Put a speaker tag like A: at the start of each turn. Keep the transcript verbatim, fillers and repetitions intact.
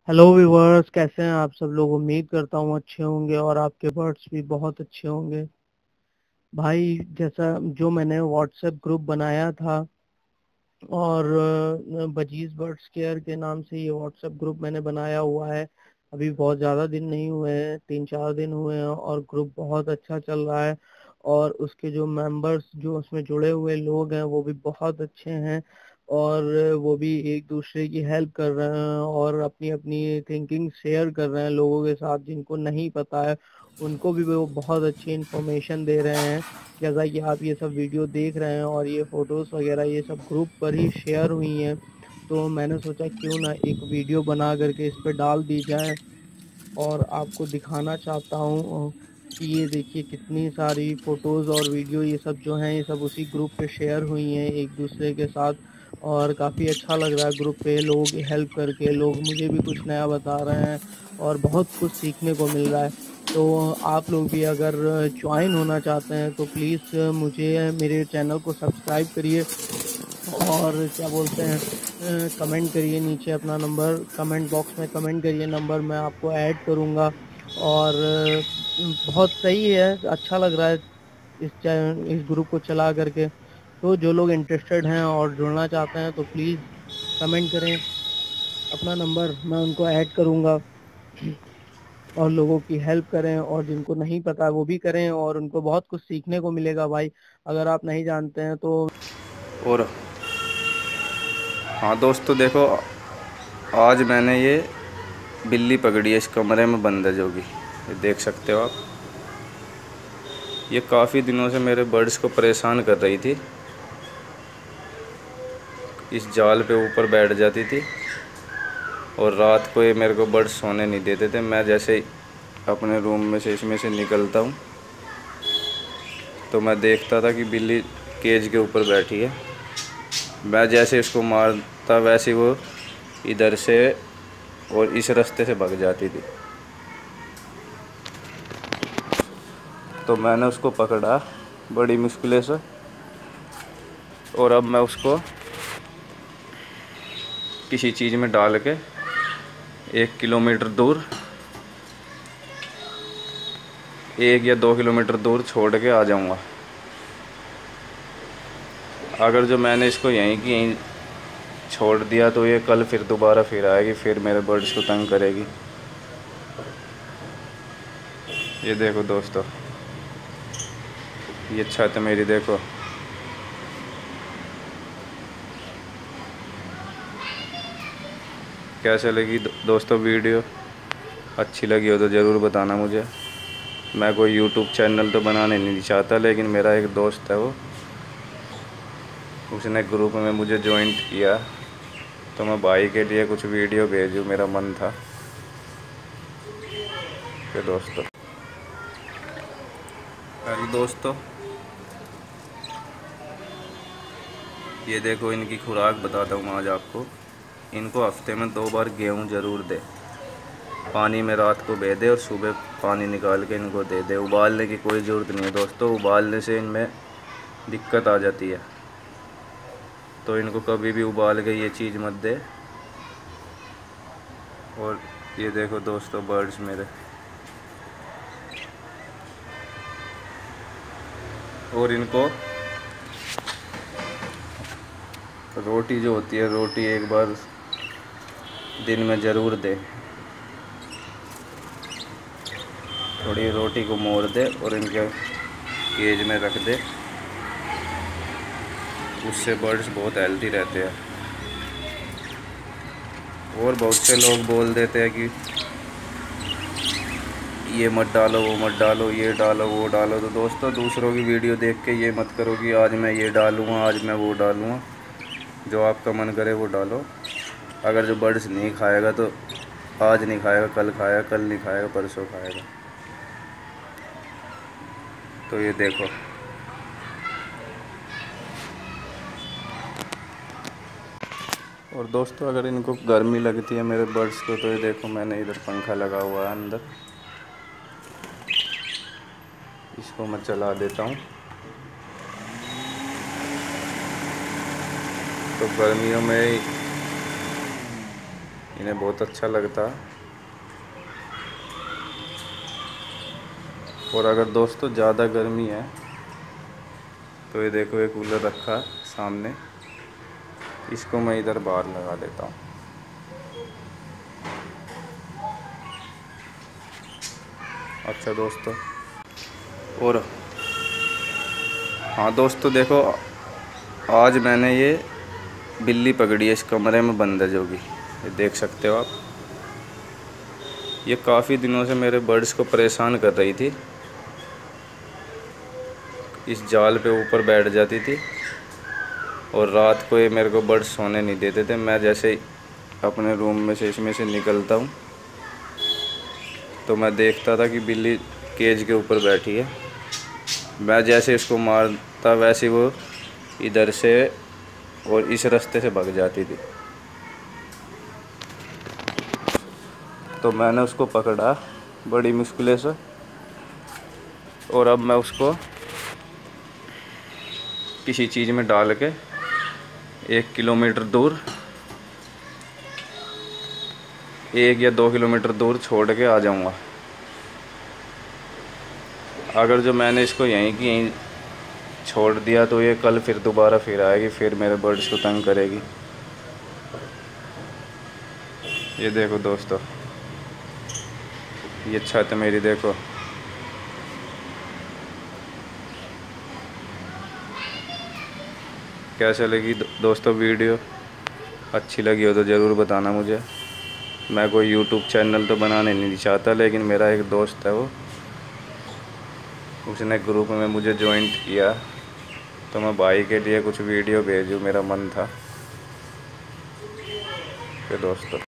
A: Hello viewers, कैसे हैं आप सब लोग। उम्मीद करता हूँ अच्छे होंगे और आपके बर्ड्स भी बहुत अच्छे होंगे। भाई, जैसा जो मैंने व्हाट्सएप ग्रुप बनाया था और अ, बजीज बर्ड्स केयर के नाम से ये व्हाट्सएप ग्रुप मैंने बनाया हुआ है। अभी बहुत ज़्यादा दिन नहीं हुए हैं, तीन चार दिन हुए हैं और ग्रुप बहुत अच्छा चल रहा है। और उसके जो मेंबर्स, जो उसमें जुड़े हुए लोग हैं, वो भी बहुत अच्छे हैं। और वो भी एक दूसरे की हेल्प कर रहे हैं और अपनी अपनी थिंकिंग शेयर कर रहे हैं लोगों के साथ, जिनको नहीं पता है उनको भी वो बहुत अच्छी इन्फॉर्मेशन दे रहे हैं। जैसा कि आप ये सब वीडियो देख रहे हैं और ये फोटोज वगैरह ये सब ग्रुप पर ही शेयर हुई हैं, तो मैंने सोचा क्यों ना एक वीडियो बना करके इस पर डाल दी जाए। और आपको दिखाना चाहता हूँ कि ये देखिए कितनी सारी फोटोज और वीडियो ये सब जो हैं, ये सब उसी ग्रुप पे शेयर हुई हैं एक दूसरे के साथ। और काफ़ी अच्छा लग रहा है ग्रुप पे लोग हेल्प करके, लोग मुझे भी कुछ नया बता रहे हैं और बहुत कुछ सीखने को मिल रहा है। तो आप लोग भी अगर ज्वाइन होना चाहते हैं तो प्लीज़ मुझे मेरे चैनल को सब्सक्राइब करिए और क्या बोलते हैं, कमेंट करिए नीचे अपना नंबर, कमेंट बॉक्स में कमेंट करिए नंबर, मैं आपको ऐड करूँगा। और अ, बहुत सही है, अच्छा लग रहा है इस चैनल इस ग्रुप को चला करके। तो जो लोग इंटरेस्टेड हैं और जुड़ना चाहते हैं तो प्लीज़ कमेंट करें अपना नंबर, मैं उनको ऐड करूँगा और लोगों की हेल्प करें। और जिनको नहीं पता वो भी करें और उनको बहुत कुछ सीखने को मिलेगा भाई, अगर आप नहीं जानते हैं तो।
B: और हाँ दोस्तों, देखो आज मैंने ये बिल्ली पकड़ी है, इस कमरे में बंद है जो कि ये देख सकते हो आप। ये काफ़ी दिनों से मेरे बर्ड्स को परेशान कर रही थी। इस जाल पे ऊपर बैठ जाती थी और रात को ये मेरे को बर्ड्स सोने नहीं देते थे। मैं जैसे ही अपने रूम में से इसमें से निकलता हूँ तो मैं देखता था कि बिल्ली केज के ऊपर बैठी है। मैं जैसे इसको मारता वैसे वो इधर से और इस रास्ते से भाग जाती थी। तो मैंने उसको पकड़ा बड़ी मुश्किल से और अब मैं उसको किसी चीज़ में डाल के एक किलोमीटर दूर एक या दो किलोमीटर दूर छोड़ के आ जाऊंगा। अगर जो मैंने इसको यहीं की यहीं छोड़ दिया तो ये कल फिर दोबारा फिर आएगी, फिर मेरे बर्ड्स को तंग करेगी। ये देखो दोस्तों, ये छत मेरी देखो। कैसे लगी दोस्तों वीडियो? अच्छी लगी हो तो ज़रूर बताना मुझे। मैं कोई यूट्यूब चैनल तो बनाने नहीं चाहता, लेकिन मेरा एक दोस्त है वो, उसने ग्रुप में मुझे ज्वाइन किया तो मैं भाई के लिए कुछ वीडियो भेजूँ, मेरा मन था। तो दोस्तों हेलो दोस्तों, ये देखो इनकी खुराक बताता हूँ आज आपको। इनको हफ्ते में दो बार गेहूँ ज़रूर दे, पानी में रात को बह दे और सुबह पानी निकाल के इनको दे दे। उबालने की कोई ज़रूरत नहीं है दोस्तों, उबालने से इनमें दिक्कत आ जाती है, तो इनको कभी भी उबाल के ये चीज़ मत दे। और ये देखो दोस्तों बर्ड्स मेरे, और इनको रोटी जो होती है, रोटी एक बार दिन में ज़रूर दे। थोड़ी रोटी को मोड़ दे और इनके केज में रख दे, उससे बर्ड्स बहुत हेल्दी रहते हैं। और बहुत से लोग बोल देते हैं कि ये मत डालो, वो मत डालो, ये डालो, वो डालो। तो दोस्तों दूसरों की वीडियो देख के ये मत करो कि आज मैं ये डालूँगा, आज मैं वो डालूँगा। जो आपका मन करे वो डालो। अगर जो बर्ड्स नहीं खाएगा तो आज नहीं खाएगा, कल खाएगा, कल नहीं खाएगा, परसों खाएगा। तो ये देखो, और दोस्तों अगर इनको गर्मी लगती है मेरे बर्ड्स को तो ये देखो मैंने इधर पंखा लगा हुआ है अंदर, इसको मैं चला देता हूँ। तो गर्मियों में इन्हें बहुत अच्छा लगता है। और अगर दोस्तों ज़्यादा गर्मी है तो ये देखो, ये कूलर रखा है सामने, इसको मैं इधर बाहर लगा देता हूँ। अच्छा दोस्तों, और हाँ दोस्तों देखो, आज मैंने ये बिल्ली पकड़ी है, इस कमरे में बंद है जो भी, ये देख सकते हो आप। ये काफ़ी दिनों से मेरे बर्ड्स को परेशान कर रही थी। इस जाल पे ऊपर बैठ जाती थी और रात को ये मेरे को बर्ड्स सोने नहीं देते थे। मैं जैसे ही अपने रूम में से इसमें से निकलता हूँ तो मैं देखता था कि बिल्ली केज के ऊपर बैठी है। मैं जैसे इसको मारता वैसे वो इधर से और इस रास्ते से भाग जाती थी। तो मैंने उसको पकड़ा बड़ी मुश्किल से, और अब मैं उसको किसी चीज़ में डाल के एक किलोमीटर दूर, एक या दो किलोमीटर दूर छोड़ के आ जाऊंगा। अगर जो मैंने इसको यहीं की यहीं छोड़ दिया तो ये कल फिर दोबारा फिर आएगी, फिर मेरे बर्ड्स को तंग करेगी। ये देखो दोस्तों, ये छत मेरी देखो। कैसे लगी दोस्तों वीडियो? अच्छी लगी हो तो ज़रूर बताना मुझे। मैं कोई यूट्यूब चैनल तो बनाने नहीं चाहता, लेकिन मेरा एक दोस्त है, वो उसने ग्रुप में मुझे ज्वाइन किया तो मैं भाई के लिए कुछ वीडियो भेजूँ, मेरा मन था। तो दोस्तों